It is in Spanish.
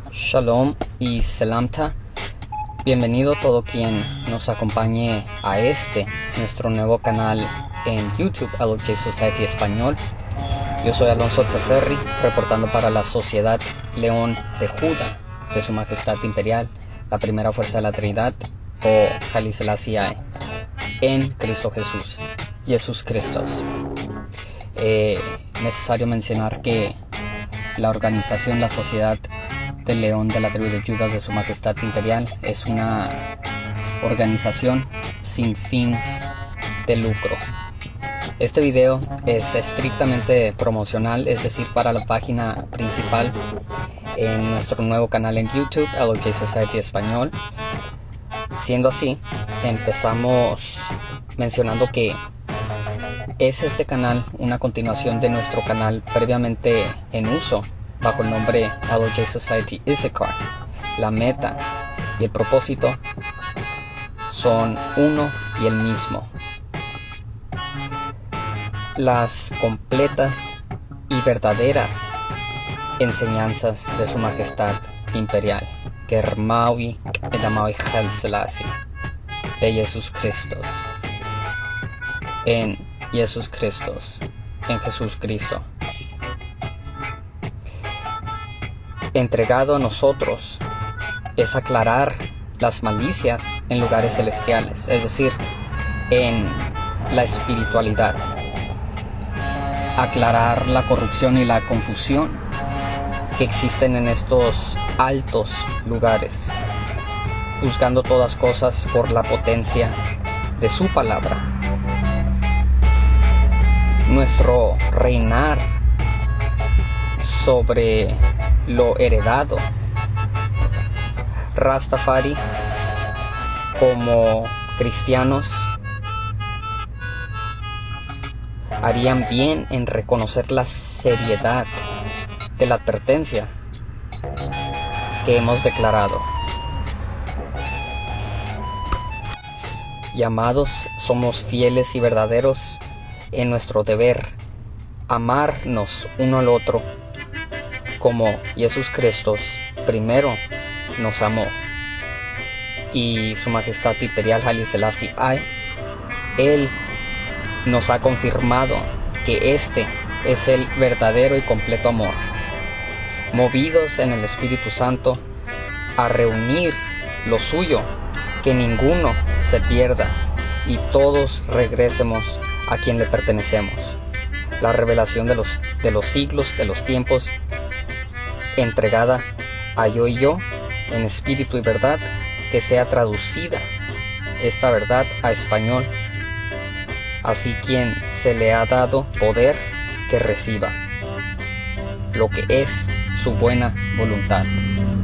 Shalom y Selamta. Bienvenido todo quien nos acompañe a nuestro nuevo canal en YouTube, LOJ Society Español. Yo soy Alonso Teferri, reportando para la Sociedad León de Judá de Su Majestad Imperial, la primera fuerza de la Trinidad, o Haile Selassie I, en Cristo Jesús, Jesús Cristos. Necesario mencionar que la organización, la Sociedad del León de la Tribu de Judá de Su Majestad Imperial, es una organización sin fines de lucro. Este video es estrictamente promocional, es decir, para la página principal en nuestro nuevo canal en YouTube, LOJ Society Español. Siendo así, empezamos mencionando que es este canal una continuación de nuestro canal previamente en uso bajo el nombre LOJ Society Issachar. La meta y el propósito son uno y el mismo: las completas y verdaderas enseñanzas de Su Majestad Imperial, Germaui Edamaui Haile Selassie, de Jesús Cristos, en Jesús Cristos, en Jesús Cristo. Entregado a nosotros es aclarar las malicias en lugares celestiales, es decir, en la espiritualidad. Aclarar la corrupción y la confusión que existen en estos altos lugares, juzgando todas cosas por la potencia de su palabra. Nuestro reinar sobre lo heredado, Rastafari, como cristianos, harían bien en reconocer la seriedad de la advertencia que hemos declarado. Llamados, somos fieles y verdaderos en nuestro deber, amarnos uno al otro como Jesús Cristos primero nos amó, y Su Majestad Imperial Haile Selassie I, Él nos ha confirmado que este es el verdadero y completo amor, movidos en el Espíritu Santo a reunir lo suyo, que ninguno se pierda y todos regresemos a quien le pertenecemos. La revelación de los siglos, de los tiempos, entregada a yo y yo en espíritu y verdad, que sea traducida esta verdad a español, así quien se le ha dado poder que reciba lo que es su buena voluntad.